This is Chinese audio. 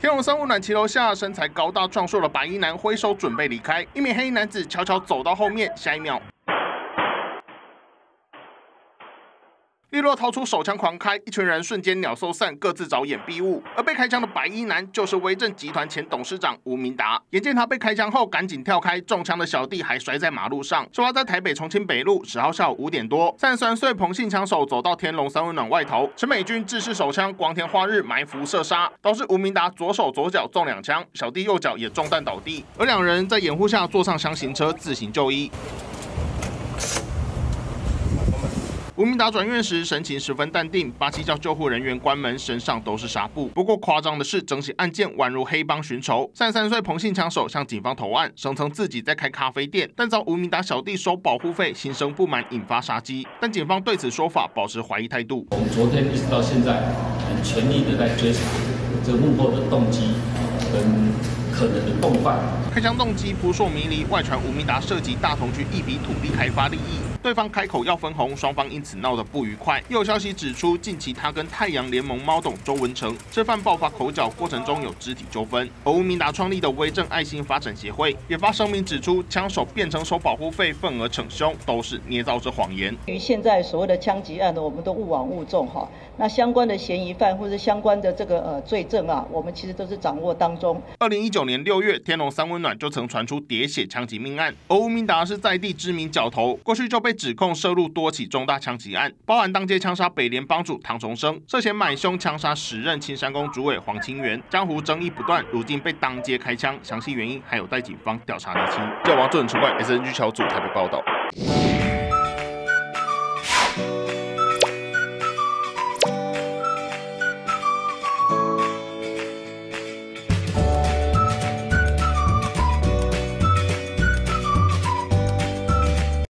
天龙三温暖骑楼下，身材高大壮硕的白衣男挥手准备离开，一名黑衣男子悄悄走到后面，下一秒。 利落掏出手枪狂开，一群人瞬间鸟兽散，各自找掩蔽物。而被开枪的白衣男就是威震集团前董事长吴明达。眼见他被开枪后，赶紧跳开，中枪的小弟还摔在马路上。事发在台北重庆北路10号下午5点多，33岁彭姓枪手走到天龙三温暖外头，陈美军制式手枪光天化日埋伏射杀，导致吴明达左手左脚中2枪，小弟右脚也中弹倒地。而两人在掩护下坐上箱型车自行就医。 吴明达转院时神情十分淡定，巴西叫救护人员关门，身上都是纱布。不过夸张的是，整起案件宛如黑帮寻仇。33岁彭姓枪手向警方投案，声称自己在开咖啡店，但遭吴明达小弟收保护费，心生不满，引发杀机。但警方对此说法保持怀疑态度。 我们昨天一直到现在，很全力的在追查这幕后的动机跟可能的共犯。 开枪动机扑朔迷离，外传吴明达涉及大同区一笔土地开发利益。 对方开口要分红，双方因此闹得不愉快。又有消息指出，近期他跟太阳联盟猫董周文成吃饭爆发口角，过程中有肢体纠纷。而吴明达创立的威震爱心发展协会也发声明指出，枪手变成收保护费，份额逞凶，都是捏造着谎言。 于现在所谓的枪击案呢，我们都勿枉勿重哈。那相关的嫌疑犯或者相关的这个罪证啊，我们其实都是掌握当中。 2019年6月，天龙三温暖就曾传出喋血枪击命案，而吴明达是在地知名角头，过去就被指控涉入多起重大枪击案，包含当街枪杀北联帮主唐崇生，涉嫌买凶枪杀10任青山宫主委黄清源，江湖争议不断，如今被当街开枪，详细原因还有待警方调查厘清。记者王俊出外 SNG 小组台北报道。